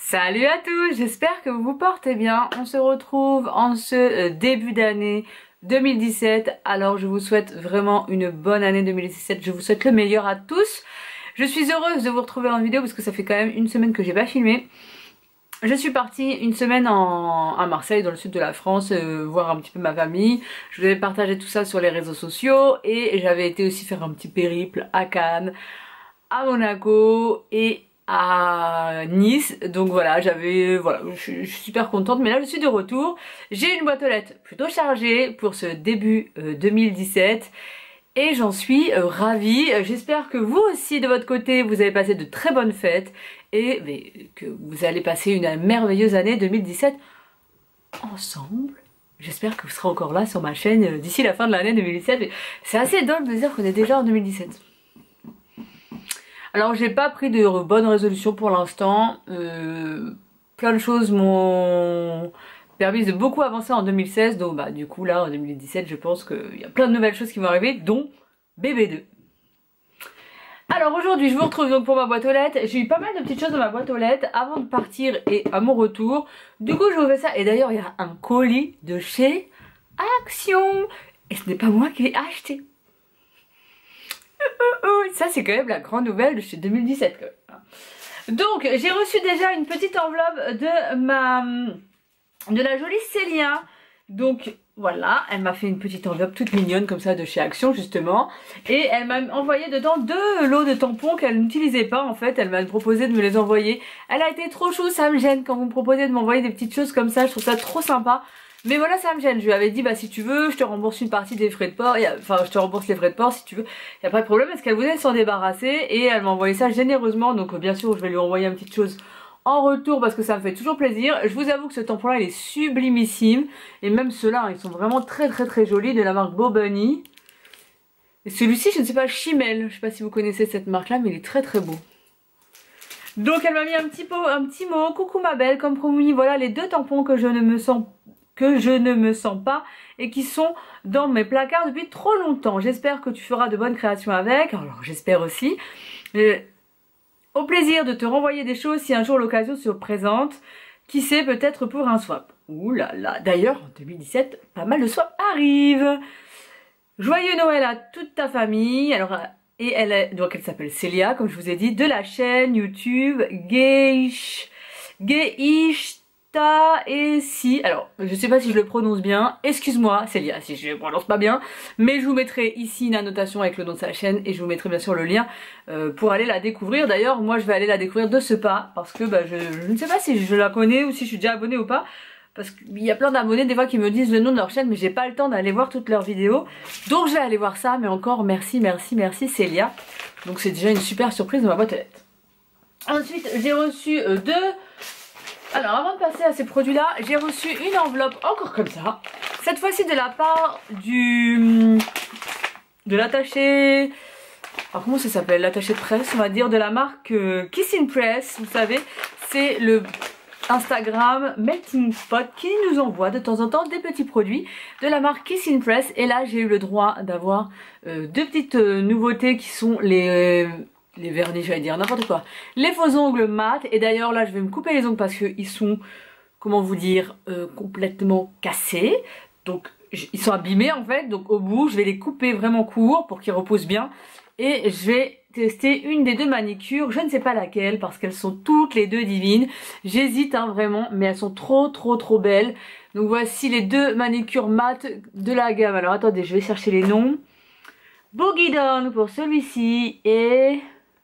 Salut à tous, j'espère que vous vous portez bien. On se retrouve en ce début d'année 2017. Alors je vous souhaite vraiment une bonne année 2017. Je vous souhaite le meilleur à tous. Je suis heureuse de vous retrouver en vidéo parce que ça fait quand même une semaine que j'ai pas filmé. Je suis partie une semaine à Marseille, dans le sud de la France, voir un petit peu ma famille. Je vous avais partagé tout ça sur les réseaux sociaux et j'avais été aussi faire un petit périple à Cannes, à Monaco et à Nice. Donc voilà, je suis super contente, mais là je suis de retour. J'ai une boîte aux lettres plutôt chargée pour ce début 2017 et j'en suis ravie. J'espère que vous aussi de votre côté vous avez passé de très bonnes fêtes et que vous allez passer une merveilleuse année 2017 ensemble. J'espère que vous serez encore là sur ma chaîne d'ici la fin de l'année 2017. C'est assez dingue de dire qu'on est déjà en 2017. Alors j'ai pas pris de bonnes résolutions pour l'instant, plein de choses m'ont permis de beaucoup avancer en 2016, donc bah du coup là en 2017 je pense qu'il y a plein de nouvelles choses qui vont arriver, dont BB2. Alors aujourd'hui je vous retrouve donc pour ma boîte aux lettres. J'ai eu pas mal de petites choses dans ma boîte aux lettres avant de partir et à mon retour. Du coup je vous fais ça, et d'ailleurs il y a un colis de chez Action, et ce n'est pas moi qui l'ai acheté. Ça c'est quand même la grande nouvelle de chez 2017 quand même. Donc j'ai reçu déjà une petite enveloppe de la jolie Célia. Donc voilà, elle m'a fait une petite enveloppe toute mignonne comme ça de chez Action justement. Et elle m'a envoyé dedans 2 lots de tampons qu'elle n'utilisait pas en fait. Elle m'a proposé de me les envoyer. Elle a été trop chou, ça me gêne quand vous me proposez de m'envoyer des petites choses comme ça. Je trouve ça trop sympa. Mais voilà, ça me gêne. Je lui avais dit bah si tu veux je te rembourse une partie des frais de port, enfin je te rembourse les frais de port si tu veux, il n'y a pas de problème, parce qu'elle voulait s'en débarrasser et elle m'a envoyé ça généreusement. Donc bien sûr je vais lui envoyer une petite chose en retour parce que ça me fait toujours plaisir. Je vous avoue que ce tampon là il est sublimissime, et même ceux-là hein, ils sont vraiment très jolis, de la marque Bo Bunny. Et celui-ci je ne sais pas, Chimel, je sais pas si vous connaissez cette marque là, mais il est très beau. Donc elle m'a mis un petit mot, coucou ma belle, comme promis, voilà les 2 tampons que je ne me sens pas et qui sont dans mes placards depuis trop longtemps. J'espère que tu feras de bonnes créations avec. Alors j'espère aussi. Au plaisir de te renvoyer des choses si un jour l'occasion se présente. Qui sait, peut-être pour un swap. Ouh là là. D'ailleurs en 2017 pas mal de swaps arrivent. Joyeux Noël à toute ta famille. Alors donc elle s'appelle Célia comme je vous ai dit, de la chaîne YouTube Geish et si, alors je sais pas si je le prononce bien, excuse-moi Célia si je le prononce pas bien, mais je vous mettrai ici une annotation avec le nom de sa chaîne et je vous mettrai bien sûr le lien pour aller la découvrir. D'ailleurs moi je vais aller la découvrir de ce pas parce que bah, je ne sais pas si je la connais ou si je suis déjà abonnée ou pas, parce qu'il y a plein d'abonnés des fois qui me disent le nom de leur chaîne mais j'ai pas le temps d'aller voir toutes leurs vidéos, donc je vais aller voir ça. Mais encore merci Célia, donc c'est déjà une super surprise dans ma boîte aux lettres. Ensuite j'ai reçu alors avant de passer à ces produits là, j'ai reçu une enveloppe encore comme ça. Cette fois-ci de la part de l'attaché, alors comment ça s'appelle, l'attaché de presse on va dire, de la marque Kissing Press. Vous savez, c'est le Instagram Melting Pot qui nous envoie de temps en temps des petits produits de la marque Kissing Press. Et là j'ai eu le droit d'avoir 2 petites nouveautés qui sont les vernis, j'allais dire n'importe quoi, les faux ongles mat. Et d'ailleurs là je vais me couper les ongles parce qu'ils sont, comment vous dire, complètement cassés, donc ils sont abîmés en fait. Donc au bout je vais les couper vraiment court pour qu'ils reposent bien, et je vais tester une des 2 manicures, je ne sais pas laquelle parce qu'elles sont toutes les 2 divines. J'hésite hein, vraiment, mais elles sont trop belles. Donc voici les 2 manicures mat de la gamme. Alors attendez, je vais chercher les noms. Boogie Down pour celui-ci et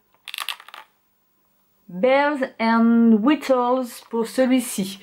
Bells and Whistles pour celui-ci.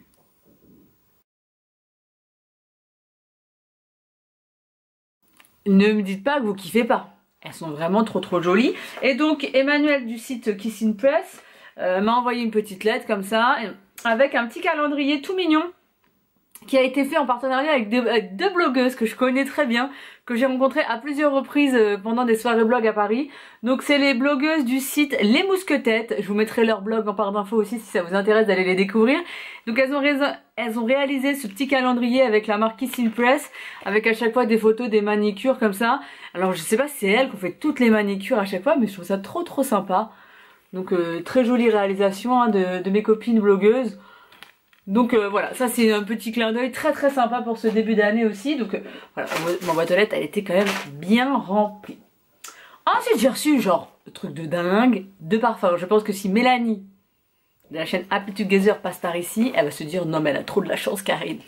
Ne me dites pas que vous kiffez pas. Elles sont vraiment trop jolies. Et donc Emmanuel du site Kissing Press m'a envoyé une petite lettre comme ça, avec un petit calendrier tout mignon qui a été fait en partenariat avec 2 blogueuses que je connais très bien, que j'ai rencontrées à plusieurs reprises pendant des soirées blog à Paris. Donc c'est les blogueuses du site Les Mousquetettes. Je vous mettrai leur blog en barre d'infos aussi si ça vous intéresse d'aller les découvrir. Donc elles ont réalisé ce petit calendrier avec la marque Kissing Press, avec à chaque fois des photos des manicures comme ça. Alors je sais pas si c'est elles qui ont fait toutes les manicures à chaque fois, mais je trouve ça trop sympa. Donc très jolie réalisation hein, de mes copines blogueuses. Donc voilà, ça c'est un petit clin d'œil très très sympa pour ce début d'année aussi. Donc voilà, ma boîte aux lettres elle était quand même bien remplie. Ensuite j'ai reçu genre le truc de dingue, 2 parfums. Je pense que si Mélanie de la chaîne Happy Together passe par ici, elle va se dire non mais elle a trop de la chance Karine.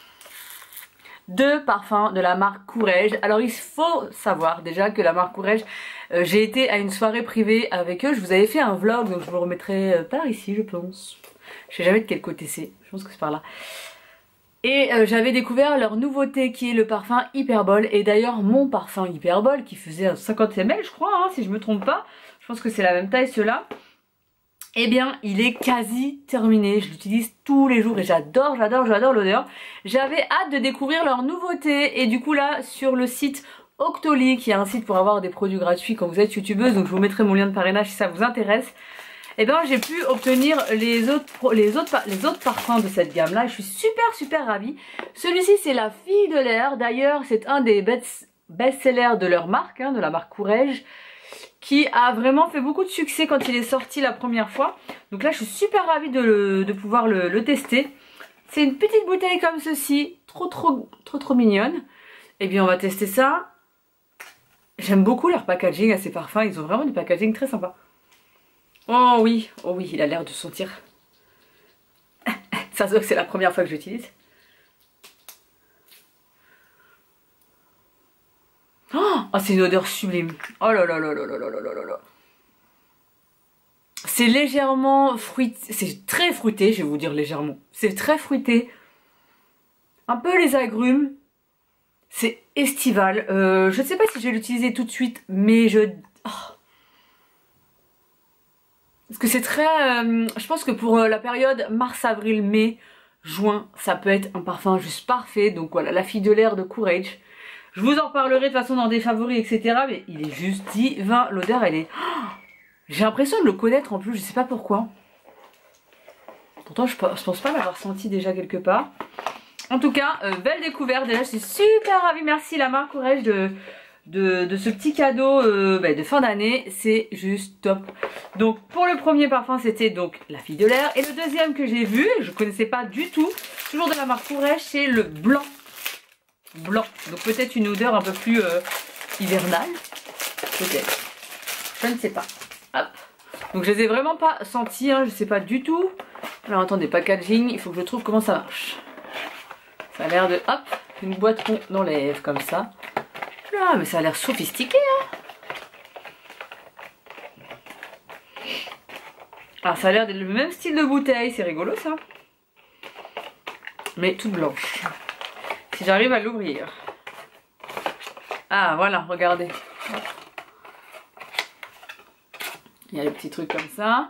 2 parfums de la marque Courrèges. Alors il faut savoir déjà que la marque Courrèges, j'ai été à une soirée privée avec eux. Je vous avais fait un vlog donc je vous le remettrai par ici je pense. Je sais jamais de quel côté c'est, je pense que c'est par là. Et j'avais découvert leur nouveauté qui est le parfum Hyperbol. Et d'ailleurs mon parfum Hyperbol qui faisait 50 ml je crois hein, si je me trompe pas. Je pense que c'est la même taille ceux-là. Eh bien il est quasi terminé, je l'utilise tous les jours et j'adore l'odeur. J'avais hâte de découvrir leur nouveauté et du coup là sur le site Octoly, qui est un site pour avoir des produits gratuits quand vous êtes youtubeuse, donc je vous mettrai mon lien de parrainage si ça vous intéresse. Et bien j'ai pu obtenir les autres parfums de cette gamme là et je suis super ravie. Celui-ci c'est la Fille de l'air, d'ailleurs c'est un des best-sellers de leur marque, hein, de la marque Courrèges, qui a vraiment fait beaucoup de succès quand il est sorti la première fois. Donc là je suis super ravie de pouvoir le tester. C'est une petite bouteille comme ceci, trop mignonne. Et bien on va tester ça. J'aime beaucoup leur packaging à ces parfums, ils ont vraiment du packaging très sympa. Oh oui, il a l'air de sentir. Ça se voit que c'est la première fois que j'utilise. Oh, c'est une odeur sublime. Oh là là là là là là là là là. C'est légèrement fruité, c'est très fruité, je vais vous dire légèrement. C'est très fruité. Un peu les agrumes. C'est estival. Je ne sais pas si je vais l'utiliser tout de suite, mais parce que c'est très... je pense que pour la période mars, avril, mai, juin, ça peut être un parfum juste parfait. Donc voilà, la Fille de l'air de Courrèges. Je vous en reparlerai de toute façon dans des favoris, etc. Mais il est juste divin. L'odeur, elle est... J'ai l'impression de le connaître en plus, je sais pas pourquoi. Pourtant, je pense pas l'avoir senti déjà quelque part. En tout cas, belle découverte. Déjà, je suis super ravie. Merci la marque Courrèges de ce petit cadeau de fin d'année. C'est juste top. Donc, pour le premier parfum, c'était donc la Fille de l'air. Et le deuxième que j'ai vu, je connaissais pas du tout, toujours de la marque Courrèges, c'est le blanc. Donc peut-être une odeur un peu plus hivernale. Peut-être. Je ne sais pas. Hop. Donc je les ai vraiment pas sentis, hein, je sais pas du tout. Alors attendez, packaging, il faut que je trouve comment ça marche. Ça a l'air de, hop, une boîte qu'on enlève comme ça. Là, mais ça a l'air sophistiqué, hein. Alors ça a l'air d'être le même style de bouteille, c'est rigolo ça. Mais toute blanche. Si j'arrive à l'ouvrir. Ah voilà, regardez. Il y a les petits trucs comme ça.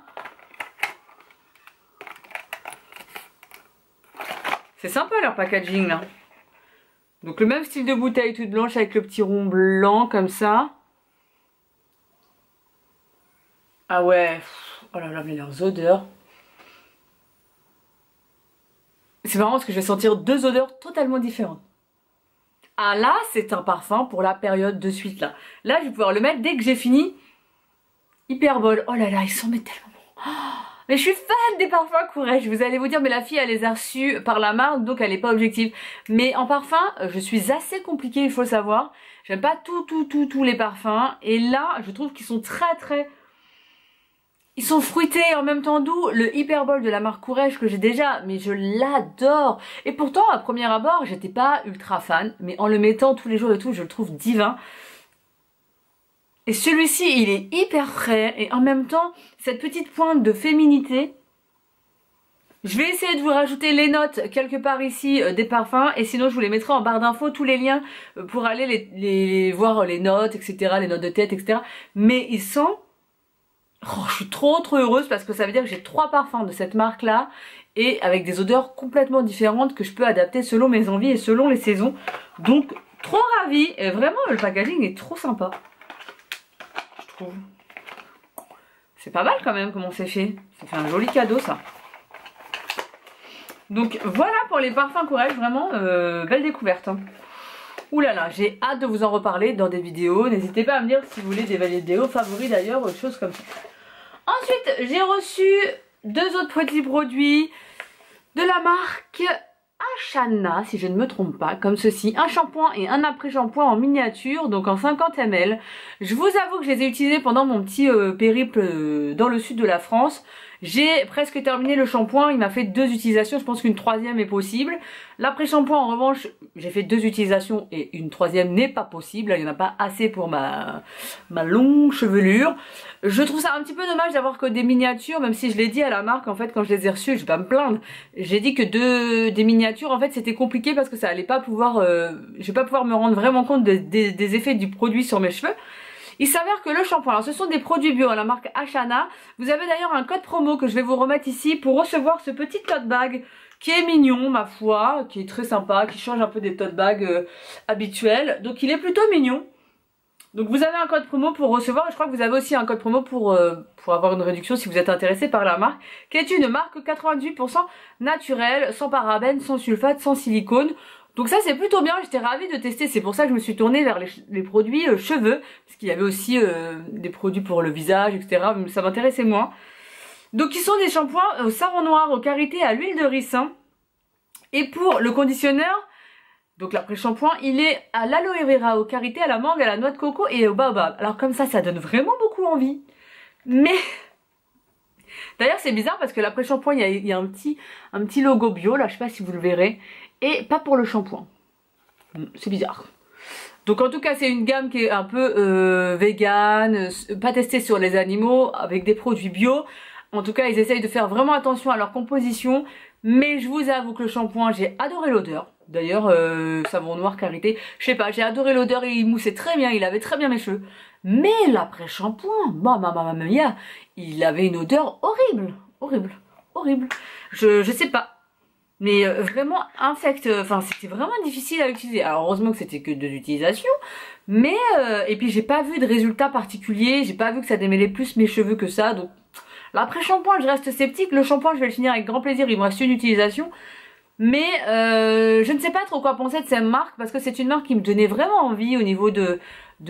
C'est sympa leur packaging là. Donc le même style de bouteille toute blanche avec le petit rond blanc comme ça. Ah ouais. Oh là là, mais leurs odeurs. C'est marrant parce que je vais sentir 2 odeurs totalement différentes. Ah là, c'est un parfum pour la période de suite là. Là, je vais pouvoir le mettre dès que j'ai fini. Hyperbol. Oh là là, ils s'en mettent tellement bon. Oh, mais je suis fan des parfums Courrèges. Vous allez vous dire, mais la fille, elle les a reçus par la marque, donc elle n'est pas objective. Mais en parfum, je suis assez compliquée, il faut le savoir. J'aime pas tous les parfums. Et là, je trouve qu'ils sont très... Ils sont fruités et en même temps doux. Le Hyperbol de la marque Courrèges que j'ai déjà, mais je l'adore. Et pourtant, à premier abord, j'étais pas ultra fan. Mais en le mettant tous les jours et tout, je le trouve divin. Et celui-ci, il est hyper frais et en même temps, cette petite pointe de féminité. Je vais essayer de vous rajouter les notes quelque part ici des parfums et sinon je vous les mettrai en barre d'infos, tous les liens pour aller les voir les notes, etc., les notes de tête, etc. Mais ils sont... Oh, je suis trop heureuse parce que ça veut dire que j'ai 3 parfums de cette marque-là et avec des odeurs complètement différentes que je peux adapter selon mes envies et selon les saisons. Donc, trop ravie et vraiment le packaging est trop sympa. C'est pas mal quand même comment c'est fait. Ça fait un joli cadeau ça. Donc voilà pour les parfums Courrèges. Vraiment belle découverte. Hein. Ouh là là, j'ai hâte de vous en reparler dans des vidéos. N'hésitez pas à me dire si vous voulez des vidéos favoris d'ailleurs, autre chose comme ça. Ensuite, j'ai reçu 2 autres petits produits de la marque Ashana, si je ne me trompe pas, comme ceci, un shampoing et un après-shampoing en miniature, donc en 50 ml. Je vous avoue que je les ai utilisés pendant mon petit périple dans le sud de la France. J'ai presque terminé le shampoing, il m'a fait 2 utilisations, je pense qu'une 3e est possible. L'après-shampoing en revanche, j'ai fait 2 utilisations et une 3e n'est pas possible, il n'y en a pas assez pour ma longue chevelure. Je trouve ça un petit peu dommage d'avoir que des miniatures, même si je l'ai dit à la marque en fait quand je les ai reçues, je vais pas me plaindre. J'ai dit que des miniatures en fait c'était compliqué parce que ça allait pas pouvoir, je vais pas pouvoir me rendre vraiment compte des effets du produit sur mes cheveux. Il s'avère que le shampoing, alors ce sont des produits bio à la marque Ashana. Vous avez d'ailleurs un code promo que je vais vous remettre ici pour recevoir ce petit tote bag qui est mignon ma foi, qui est très sympa, qui change un peu des tote bags habituels. Donc il est plutôt mignon. Donc vous avez un code promo pour recevoir et je crois que vous avez aussi un code promo pour avoir une réduction si vous êtes intéressé par la marque, qui est une marque 98% naturelle, sans parabènes, sans sulfate, sans silicone. Donc ça c'est plutôt bien, j'étais ravie de tester, c'est pour ça que je me suis tournée vers les produits cheveux, parce qu'il y avait aussi des produits pour le visage, etc. Mais ça m'intéressait moins. Donc ils sont des shampoings au savon noir, au karité, à l'huile de ricin. Et pour le conditionneur, donc l'après-shampoing, il est à l'aloe vera, au karité, à la mangue, à la noix de coco et au baobab. Alors comme ça donne vraiment beaucoup envie. Mais... D'ailleurs c'est bizarre parce que l'après-shampoing, il y a un petit logo bio, là je sais pas si vous le verrez. Et pas pour le shampoing. C'est bizarre. Donc en tout cas c'est une gamme qui est un peu vegan, pas testée sur les animaux, avec des produits bio. En tout cas ils essayent de faire vraiment attention à leur composition. Mais je vous avoue que le shampoing, j'ai adoré l'odeur. D'ailleurs savon noir karité, je sais pas, j'ai adoré l'odeur, il moussait très bien, il avait très bien mes cheveux. Mais l'après-shampoing, mamma mia, il avait une odeur horrible. Horrible, horrible. Je sais pas. Mais vraiment infect, enfin c'était vraiment difficile à utiliser. Alors heureusement que c'était que 2 utilisations, mais et puis j'ai pas vu de résultat particulier, j'ai pas vu que ça démêlait plus mes cheveux que ça, donc l'après-shampoing je reste sceptique, le shampoing je vais le finir avec grand plaisir, il me reste une utilisation, mais je ne sais pas trop quoi penser de cette marque, parce que c'est une marque qui me donnait vraiment envie au niveau de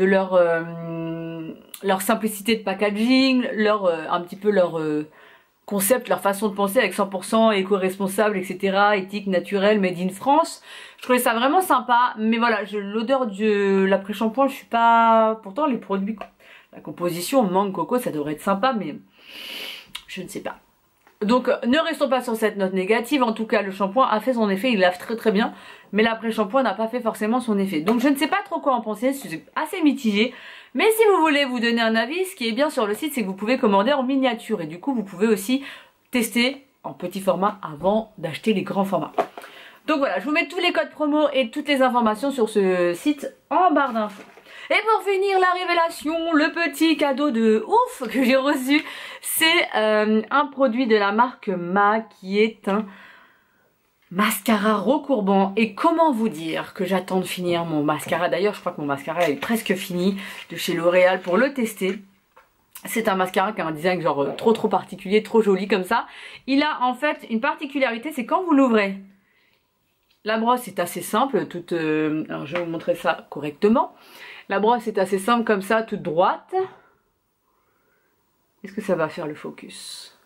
leur simplicité de packaging, un petit peu leur... concept, leur façon de penser avec 100% éco-responsable, etc. Éthique, naturelle, made in France. Je trouvais ça vraiment sympa, mais voilà, l'odeur de l'après-shampoing, je suis pas... Pourtant, les produits, la composition, mangue, coco, ça devrait être sympa, mais je ne sais pas. Donc, ne restons pas sur cette note négative. En tout cas, le shampoing a fait son effet, il lave très très bien, mais l'après-shampoing n'a pas fait forcément son effet. Donc, je ne sais pas trop quoi en penser, c'est assez mitigé. Mais si vous voulez vous donner un avis, ce qui est bien sur le site, c'est que vous pouvez commander en miniature. Et du coup, vous pouvez aussi tester en petit format avant d'acheter les grands formats. Donc voilà, je vous mets tous les codes promo et toutes les informations sur ce site en barre d'infos. Et pour finir, la révélation, le petit cadeau de ouf que j'ai reçu, c'est un produit de la marque MAC qui est un mascara recourbant. Et comment vous dire que j'attends de finir mon mascara. D'ailleurs je crois que mon mascara est presque fini, de chez L'Oréal, pour le tester. C'est un mascara qui a un design genre trop particulier, trop joli comme ça. Il a en fait une particularité, c'est quand vous l'ouvrez, la brosse est assez simple, alors je vais vous montrer ça correctement. La brosse est assez simple comme ça, toute droite. Est-ce que ça va faire le focus?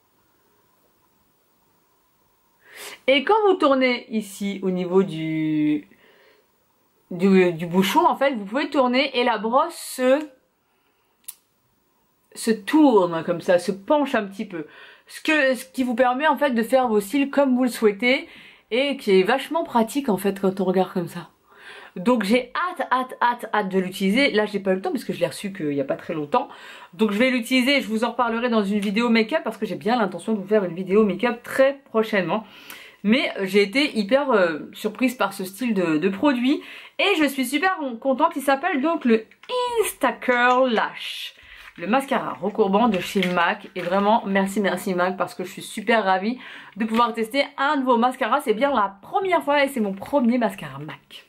Et quand vous tournez ici au niveau du bouchon, en fait, vous pouvez tourner et la brosse se tourne comme ça, se penche un petit peu. Ce qui vous permet en fait de faire vos cils comme vous le souhaitez et qui est vachement pratique en fait quand on regarde comme ça. Donc j'ai hâte de l'utiliser. Là j'ai pas eu le temps parce que je l'ai reçu qu'il n'y a pas très longtemps. Donc je vais l'utiliser et je vous en reparlerai dans une vidéo make-up parce que j'ai bien l'intention de vous faire une vidéo make-up très prochainement. Mais j'ai été hyper surprise par ce style de produit. Et je suis super contente. Il s'appelle donc le Insta Curl Lash. Le mascara recourbant de chez MAC. Et vraiment merci MAC parce que je suis super ravie de pouvoir tester un nouveau mascara. C'est bien la première fois et c'est mon premier mascara MAC.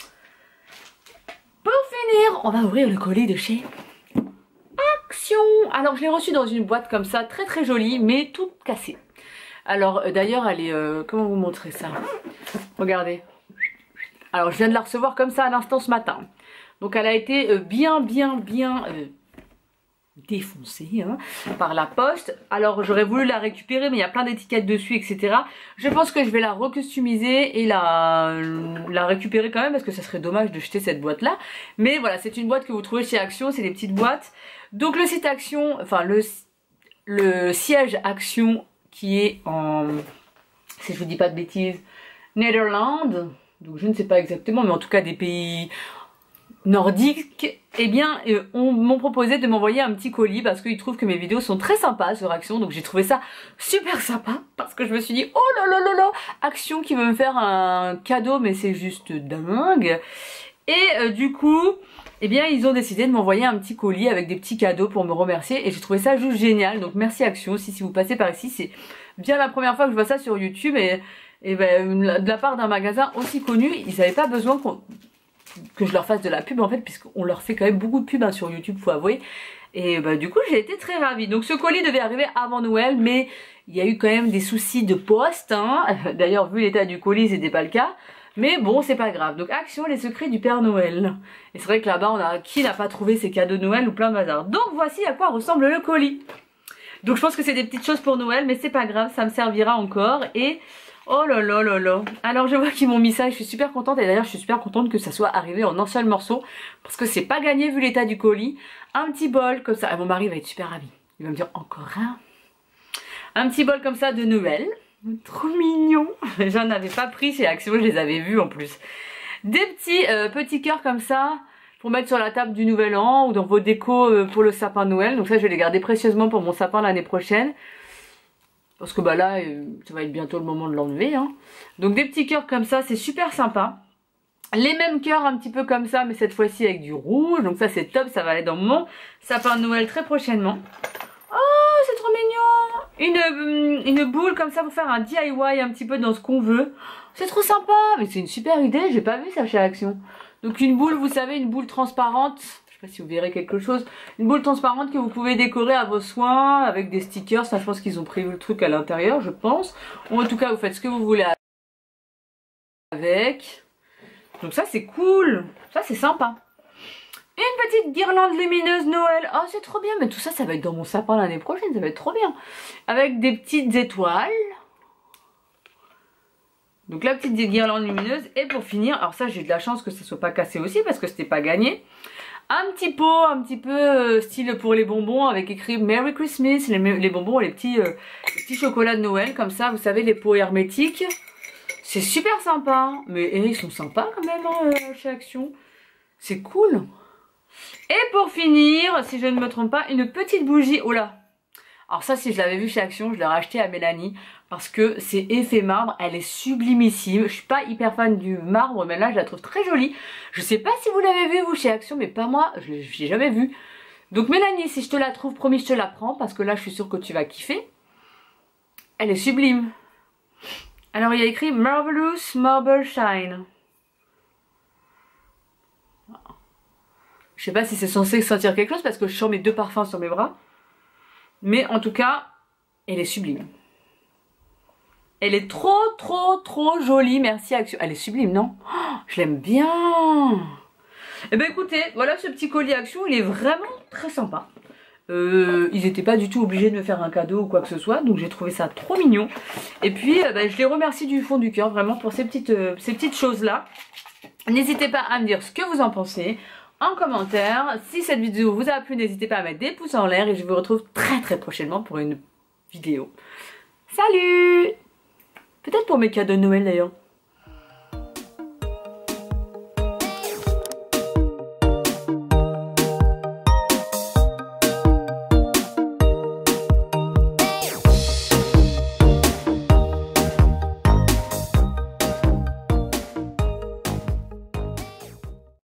Pour finir, on va ouvrir le colis de chez Action. Alors je l'ai reçu dans une boîte comme ça, très jolie, mais toute cassée. Alors d'ailleurs elle est... comment vous montrer ça? Regardez. Alors je viens de la recevoir comme ça à l'instant ce matin. Donc elle a été bien défoncée hein, par la poste. Alors j'aurais voulu la récupérer mais il y a plein d'étiquettes dessus etc. Je pense que je vais la recustomiser et la récupérer quand même parce que ça serait dommage de jeter cette boîte là. Mais voilà, c'est une boîte que vous trouvez chez Action, c'est des petites boîtes. Donc le site Action, enfin le siège Action qui est en, si je vous dis pas de bêtises, Netherlands, donc je ne sais pas exactement mais en tout cas des pays nordiques, eh bien m'ont proposé de m'envoyer un petit colis parce qu'ils trouvent que mes vidéos sont très sympas sur Action, donc j'ai trouvé ça super sympa parce que je me suis dit oh là là là là, Action qui veut me faire un cadeau mais c'est juste dingue. Et du coup eh bien ils ont décidé de m'envoyer un petit colis avec des petits cadeaux pour me remercier et j'ai trouvé ça juste génial, donc merci Action. Si vous passez par ici, c'est bien la première fois que je vois ça sur YouTube et ben, de la part d'un magasin aussi connu, ils n'avaient pas besoin que je leur fasse de la pub en fait, puisqu'on leur fait quand même beaucoup de pub hein, sur YouTube, faut avouer. Et bah, du coup j'ai été très ravie. Donc ce colis devait arriver avant Noël, mais il y a eu quand même des soucis de poste hein. D'ailleurs vu l'état du colis c'était pas le cas, mais bon c'est pas grave. Donc Action, les secrets du Père Noël. Et c'est vrai que là-bas qui n'a pas trouvé ses cadeaux de Noël ou plein de bazar. Donc voici à quoi ressemble le colis. Donc je pense que c'est des petites choses pour Noël, mais c'est pas grave, ça me servira encore. Et oh là là là là. Alors je vois qu'ils m'ont mis ça et je suis super contente. Et d'ailleurs je suis super contente que ça soit arrivé en un seul morceau, parce que c'est pas gagné vu l'état du colis. Un petit bol comme ça. Et mon mari va être super ravi. Il va me dire encore un petit bol comme ça de Noël. Trop mignon. J'en avais pas pris chez Action, je les avais vus en plus. Des petits cœurs comme ça pour mettre sur la table du nouvel an ou dans vos décos pour le sapin de Noël. Donc ça je vais les garder précieusement pour mon sapin l'année prochaine. Parce que bah là, ça va être bientôt le moment de l'enlever. Hein. Donc des petits cœurs comme ça, c'est super sympa. Les mêmes cœurs un petit peu comme ça, mais cette fois-ci avec du rouge. Donc ça c'est top, ça va aller dans mon sapin de Noël très prochainement. Oh, c'est trop mignon. Une boule comme ça pour faire un DIY un petit peu dans ce qu'on veut. C'est trop sympa, mais c'est une super idée, j'ai pas vu ça chez Action. Donc une boule, vous savez, une boule transparente. Je sais pas si vous verrez quelque chose. Une boule transparente que vous pouvez décorer à vos soins avec des stickers. Ça, je pense qu'ils ont prévu le truc à l'intérieur, je pense. Ou en tout cas, vous faites ce que vous voulez avec. Donc ça, c'est cool. Ça, c'est sympa. Une petite guirlande lumineuse Noël. Oh, c'est trop bien. Mais tout ça, ça va être dans mon sapin l'année prochaine. Ça va être trop bien. Avec des petites étoiles. Donc la petite guirlande lumineuse. Et pour finir, alors ça, j'ai de la chance que ça soit pas cassé aussi parce que c'était pas gagné. Un petit pot, un petit peu style pour les bonbons avec écrit Merry Christmas, les bonbons, les petits chocolats de Noël comme ça, vous savez, les pots hermétiques. C'est super sympa, mais ils sont sympas quand même hein, chez Action. C'est cool. Et pour finir, si je ne me trompe pas, une petite bougie. Oh là. Alors ça, si je l'avais vu chez Action, je l'aurais acheté à Mélanie parce que c'est effet marbre, elle est sublimissime. Je suis pas hyper fan du marbre, mais là je la trouve très jolie. Je sais pas si vous l'avez vu vous chez Action, mais pas moi, je l'ai jamais vu. Donc Mélanie, si je te la trouve, promis je te la prends parce que là je suis sûre que tu vas kiffer. Elle est sublime. Alors il y a écrit Marvelous Marble Shine. Je sais pas si c'est censé sentir quelque chose parce que je sens mes deux parfums sur mes bras. Mais en tout cas, elle est sublime. Elle est trop jolie, merci Action. Elle est sublime, non? Oh, je l'aime bien. Et ben écoutez, voilà ce petit colis Action, il est vraiment très sympa. Ils n'étaient pas du tout obligés de me faire un cadeau ou quoi que ce soit, donc j'ai trouvé ça trop mignon. Et puis ben, je les remercie du fond du cœur vraiment pour ces petites choses là. N'hésitez pas à me dire ce que vous en pensez en commentaire. Si cette vidéo vous a plu, n'hésitez pas à mettre des pouces en l'air et je vous retrouve très prochainement pour une vidéo. Salut! Peut-être pour mes cadeaux de Noël d'ailleurs.